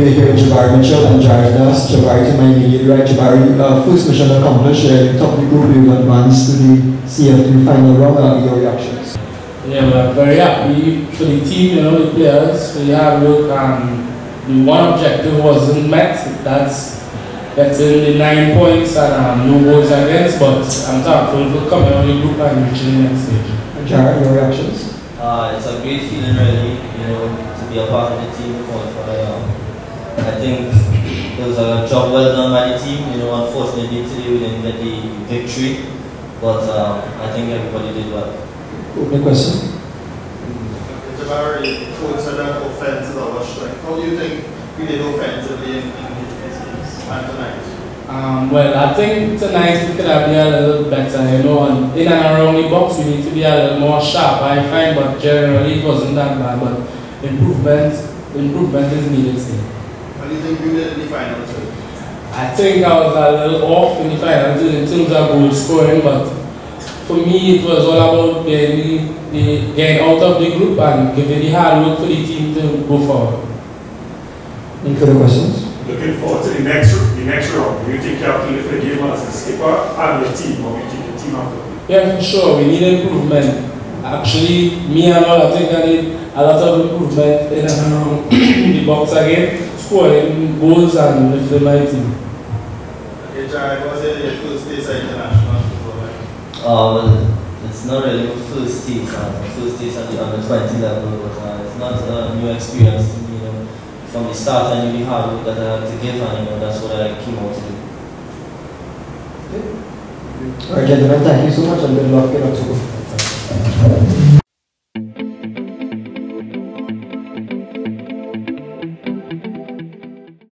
Here, Jabari Mitchell and Jared Das. Jabari to my immediate right. Jabari, first mission accomplished. Top of the group, you've advanced to the CFU Final round. Your reactions? Yeah, we're very happy for the team, you know, the players, for the hard work, and the one objective wasn't met. That's in the 9 points and no goals against, but I'm thankful for coming on the group and reaching the next stage. Jared, your reactions? It's a great feeling, really, you know, to be a part of the team. I think it was a job well done by the team. You know, unfortunately today we didn't get the victory, but I think everybody did well. Open question. Jabari, coach said that offense is our strength. How do you think we did offensively in tonight? Well, I think tonight we could have been a little better, you know, and in and around the box we need to be a little more sharp, I find, but generally it wasn't that bad, but improvement is needed still. What do you think you did in the final too? I think I was a little off in the final in terms of goal scoring, but for me it was all about getting out of the group and giving the hard work for the team to go forward. Any further questions? Looking forward to the next round. Do you think you have to lift the game as a skipper and your team, or do you think the team after? Yeah, for sure. We need improvement. Actually, me and all, I think I need a lot of improvement in and around the box again, scoring goals and lifting my team. Okay, Jared, was it your first day at international football? Well, it's not really my first taste. First taste at the under 20 level, but it's not a new experience to me. You know, from the start, I knew the hard work that I had to give, and you know that's what I came out to do. Alright, gentlemen, thank you so much and good luck in October.